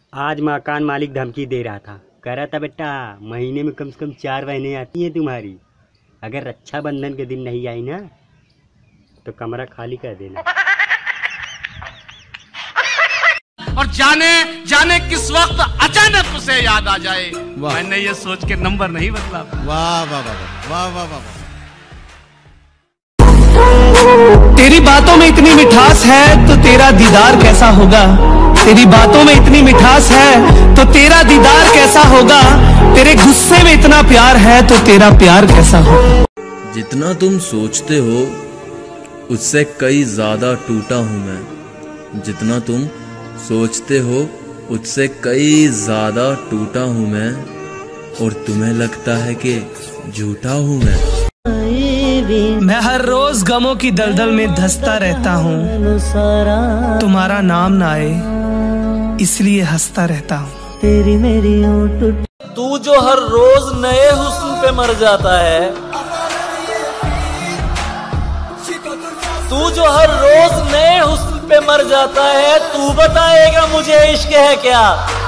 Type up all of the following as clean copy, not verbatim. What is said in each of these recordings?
आज मकान मालिक धमकी दे रहा था, कह रहा था बेटा महीने में कम से कम 4 बहनें आती हैं तुम्हारी, अगर रक्षाबंधन के दिन नहीं आई ना तो कमरा खाली कर देना। और जाने जाने किस वक्त अचानक उसे याद आ जाए, मैंने ये सोच के नंबर नहीं बदला। वाह वाह वाह वाह वाह वाह। तेरी बातों में इतनी मिठास है तो तेरा दीदार कैसा होगा। तेरी बातों में इतनी मिठास है तो तेरा दीदार कैसा होगा। तेरे गुस्से में इतना प्यार है तो तेरा प्यार कैसा होगा। जितना तुम सोचते हो उससे कई ज्यादा टूटा हूं मैं। जितना तुम सोचते हो उससे कई ज्यादा टूटा हूं मैं, और तुम्हें लगता है कि झूठा हूं मैं हर रोज गमों की दलदल में धंसता रहता हूँ। तुम्हारा नाम ना आए इसलिए हंसता रहता हूँ। तेरी मेरी तू जो हर रोज नए हुस्न पे मर जाता है, तू जो हर रोज नए हुस्न पे मर जाता है, तू बताएगा मुझे इश्क है क्या।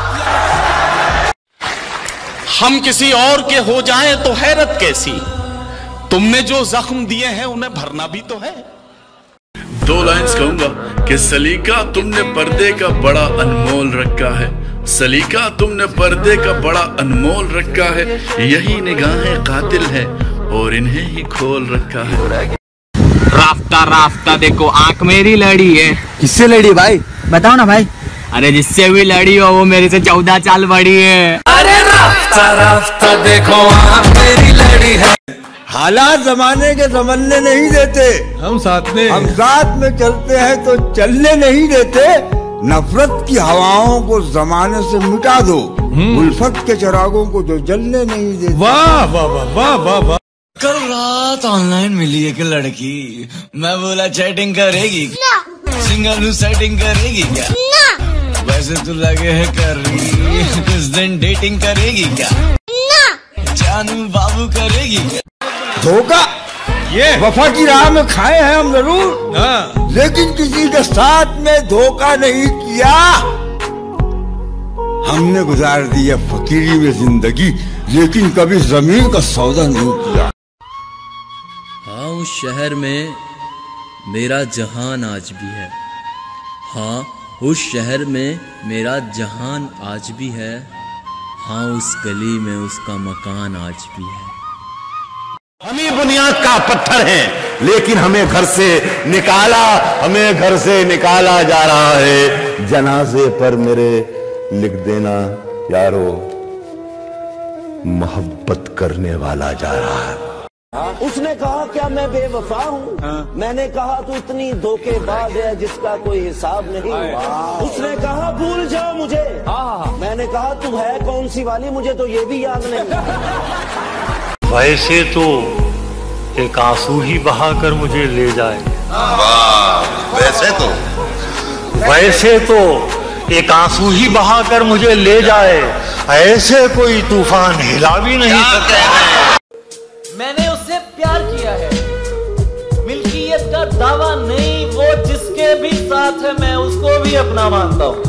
हम किसी और के हो जाएं तो हैरत कैसी, तुमने जो जख्म दिए हैं उन्हें भरना भी तो है। 2 लाइन्स कहूंगा कि सलीका तुमने पर्दे का बड़ा अनमोल रखा है। सलीका तुमने पर्दे का बड़ा अनमोल रखा है। यही निगाहें कातिल है और इन्हें ही खोल रखा है। राफ्ता राफ्ता देखो आंख मेरी लड़ी है। किससे लड़ी भाई, बताओ ना भाई। अरे जिससे भी लड़ी हो वो मेरे से 14 साल बड़ी है। अरे राफ्ता राफ्ता देखो आंख मेरी लड़ी है। हालात जमाने के समझने नहीं देते, हम साथ में चलते हैं तो चलने नहीं देते। नफरत की हवाओं को जमाने से मिटा दो, उल्फत के चिरागों को जो जलने नहीं देते। वाह वाह वाह वाह वाह वाह। कल रात ऑनलाइन मिली एक लड़की, मैं बोला चैटिंग करेगी, सिंगल सेटिंग करेगी क्या, वैसे तो लगे है कर रही, इस दिन डेटिंग करेगी क्या, जानू बाबू करेगी क्या। धोखा ये वफा की राह में खाए हैं हम जरूर, लेकिन किसी के साथ में धोखा नहीं किया। हमने गुजार दी है फकीरी में जिंदगी, लेकिन कभी जमीन का सौदा नहीं किया। हाँ उस शहर में मेरा जहान आज भी है। हाँ उस शहर में मेरा जहान आज भी है। हाँ उस गली में उसका मकान आज भी है। हम ही बुनियाद का पत्थर हैं, लेकिन हमें घर से निकाला जा रहा है। जनाजे पर मेरे लिख देना यारो, मोहब्बत करने वाला जा रहा है। उसने कहा क्या मैं बेवफा हूँ, मैंने कहा तू इतनी धोखेबाज है जिसका कोई हिसाब नहीं। उसने कहा भूल जाओ मुझे, मैंने कहा तू है कौन सी वाली, मुझे तो ये भी याद नहीं। वैसे तो एक आंसू ही बहाकर मुझे ले जाए। वैसे तो एक आंसू ही बहाकर मुझे ले जाए, ऐसे कोई तूफान हिला भी नहीं सकता। मैंने उससे प्यार किया है, मिल्कियत का दावा नहीं, वो जिसके भी साथ है मैं उसको भी अपना मानता हूँ।